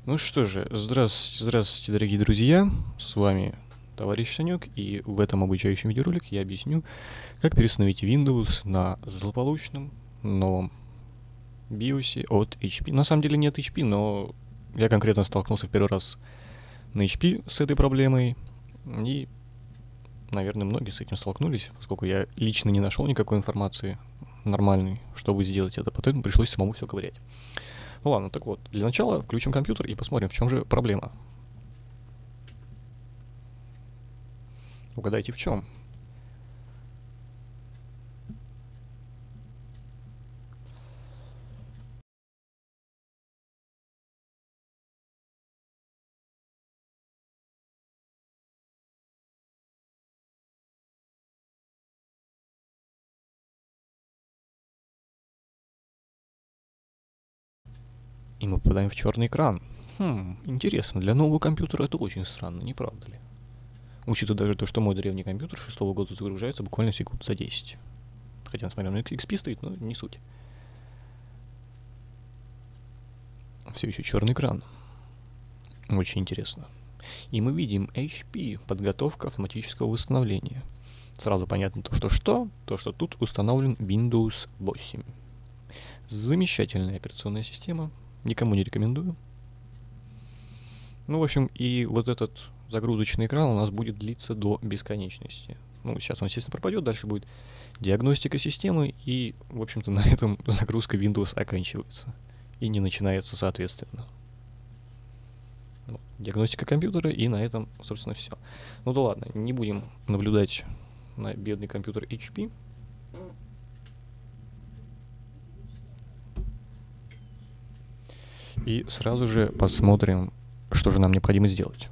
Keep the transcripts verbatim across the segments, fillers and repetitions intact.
Ну что же, здравствуйте, здравствуйте, дорогие друзья, с вами товарищ Санек, и в этом обучающем видеоролике я объясню, как переустановить Windows на злополучном новом биосе от эйч пи. На самом деле нет эйч пи, но я конкретно столкнулся в первый раз на эйч пи с этой проблемой, и, наверное, многие с этим столкнулись, поскольку я лично не нашел никакой информации нормальной, чтобы сделать это, поэтому пришлось самому все ковырять. Ну ладно, так вот, для начала включим компьютер и посмотрим, в чем же проблема. Угадайте, в чем? И мы попадаем в черный экран. Хм, интересно, для нового компьютера это очень странно, не правда ли? Учитывая даже то, что мой древний компьютер шестого года загружается буквально секунд за десять. Хотя, несмотря на икс пи стоит, но не суть. Все еще черный экран. Очень интересно. И мы видим эйч пи, подготовка автоматического восстановления. Сразу понятно то, что что, то, что тут установлен Windows восемь. Замечательная операционная система. Никому не рекомендую. Ну, в общем, и вот этот загрузочный экран у нас будет длиться до бесконечности. Ну, сейчас он, естественно, пропадет, дальше будет диагностика системы, и, в общем-то, на этом загрузка Windows оканчивается. И не начинается, соответственно. Ну, диагностика компьютера, и на этом, собственно, все. Ну да ладно, не будем наблюдать на бедный компьютер эйч пи. И сразу же посмотрим, что же нам необходимо сделать.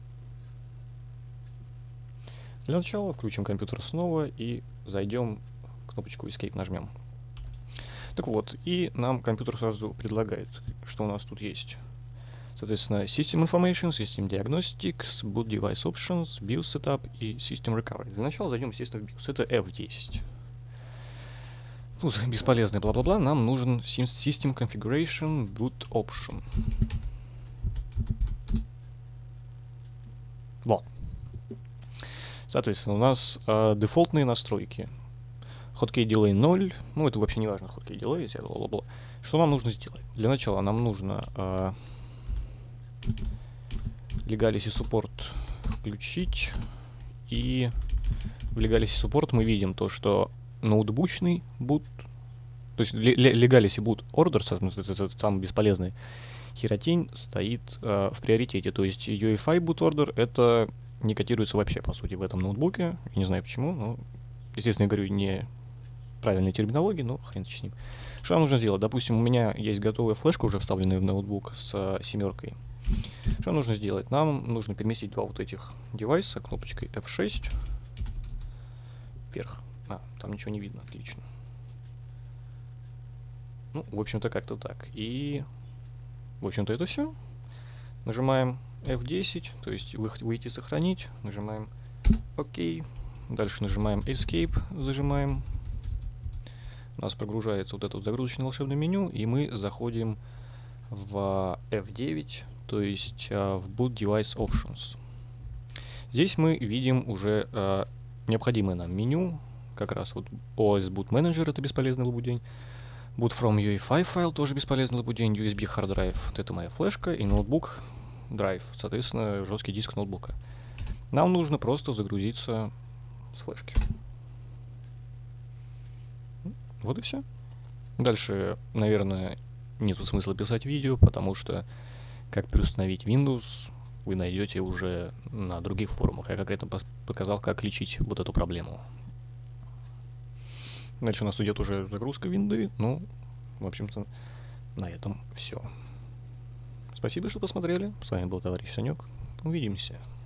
Для начала включим компьютер снова и зайдем, кнопочку Escape нажмем. Так вот, и нам компьютер сразу предлагает, что у нас тут есть. Соответственно, System Information, System Diagnostics, Boot Device Options, BIOS Setup и System Recovery. Для начала зайдем, естественно, в BIOS. Это эф десять. Тут бесполезный бла-бла-бла. Нам нужен System Configuration Boot Option. Вот. Соответственно, у нас э, дефолтные настройки. Hotkey Delay ноль. Ну, это вообще не важно, Hotkey Delay, бла-бла-бла. Что нам нужно сделать? Для начала нам нужно э, Legacy Support включить. И в Legacy Support мы видим то, что ноутбучный boot, то есть Legacy Boot Order, это там бесполезный херотень, стоит э, в приоритете. То есть ю эф ай Boot Order это не котируется вообще, по сути, в этом ноутбуке. Я не знаю почему, но, естественно, я говорю не правильной терминологии, но хрен с ним. Что нам нужно сделать? Допустим, у меня есть готовая флешка, уже вставленная в ноутбук с э, семеркой. Что нужно сделать? Нам нужно переместить два вот этих девайса кнопочкой эф шесть вверх. А, там ничего не видно, отлично. Ну, в общем-то, как-то так. И, в общем-то, это все. Нажимаем эф десять, то есть выйти сохранить. Нажимаем ОК. Дальше нажимаем Escape, зажимаем. У нас прогружается вот это вот загрузочное волшебное меню, и мы заходим в эф девять, то есть uh, в Boot Device Options. Здесь мы видим уже uh, необходимое нам меню, как раз вот о эс Boot Manager, это бесполезный лабудень, Boot from ю эф ай файл, тоже бесполезный лабудень, ю эс би Hard Drive, вот это моя флешка, и ноутбук Drive, соответственно, жесткий диск ноутбука. Нам нужно просто загрузиться с флешки. Вот и все. Дальше, наверное, нету смысла писать видео, потому что как переустановить Windows вы найдете уже на других форумах. Я конкретно показал, как лечить вот эту проблему. Дальше у нас идет уже загрузка винды. Ну, в общем-то, на этом все. Спасибо, что посмотрели. С вами был товарищ Санек. Увидимся.